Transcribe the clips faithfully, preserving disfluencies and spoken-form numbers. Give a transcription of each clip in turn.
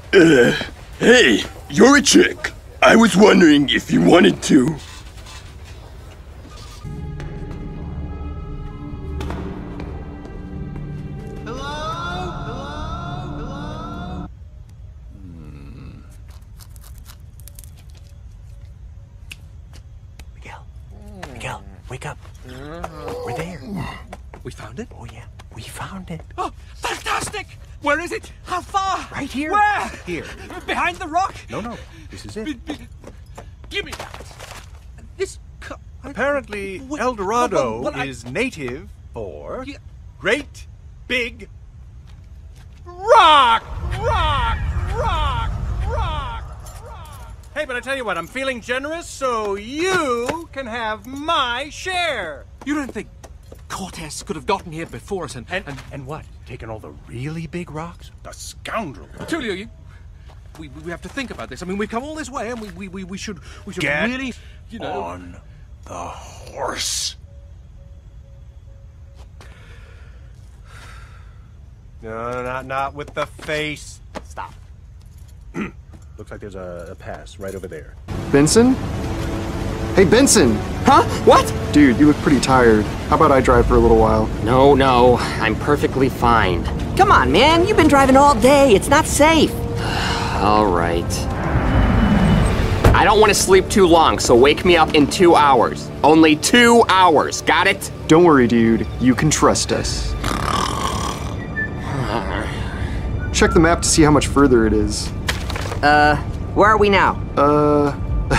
Uh, hey, you're a chick. I was wondering if you wanted to. Miguel, wake up. We're there. We found it? Oh, yeah. We found it. Oh, fantastic! Where is it? How far? Right here. Where? Here. Behind the rock? No, no. This is it. Be- be- Give me that. This... cu- Apparently, What- El Dorado well, well, I- is native for Yeah. great big rock! Rock! Rock! Rock! Rock! Hey, but I tell you what, I'm feeling generous, so you can have my share. You don't think Cortez could have gotten here before us and... And, and, and what? Taking all the really big rocks? The scoundrel. Tulio, you... We, we have to think about this. I mean, we've come all this way and we, we, we, we should... We should Get really... You know... on the horse. No, not not with the face. Stop. Looks like there's a, a pass right over there. Benson? Hey, Benson! Huh? What? Dude, you look pretty tired. How about I drive for a little while? No, no, I'm perfectly fine. Come on, man, you've been driving all day. It's not safe. All right. I don't want to sleep too long, so wake me up in two hours. Only two hours, got it? Don't worry, dude. You can trust us. Check the map to see how much further it is. Uh, where are we now? Uh...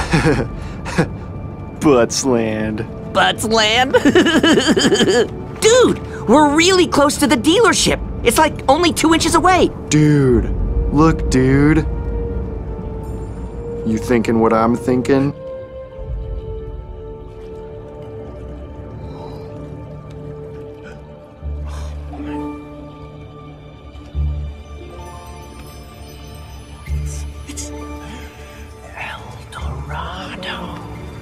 Buttsland. Buttsland? Dude, we're really close to the dealership. It's like only two inches away. Dude. Look, dude. You thinking what I'm thinking? It's El Dorado.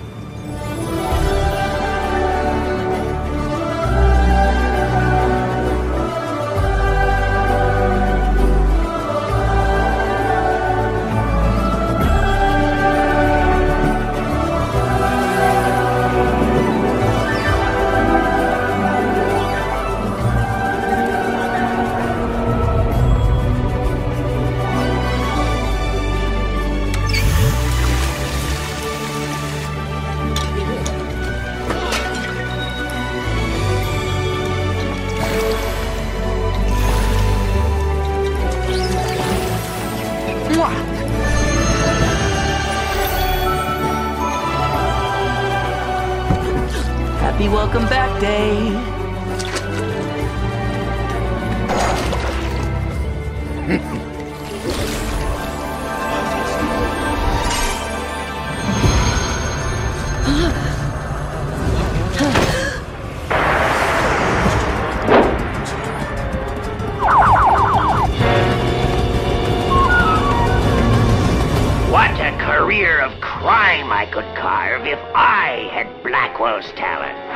Happy welcome back day. What a career of crime I could carve if I had Blackwell's talent.